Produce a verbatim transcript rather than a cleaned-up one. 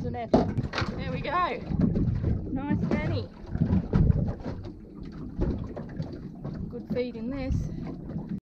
the nest. There we go. Nice Nanny. Good feed in this.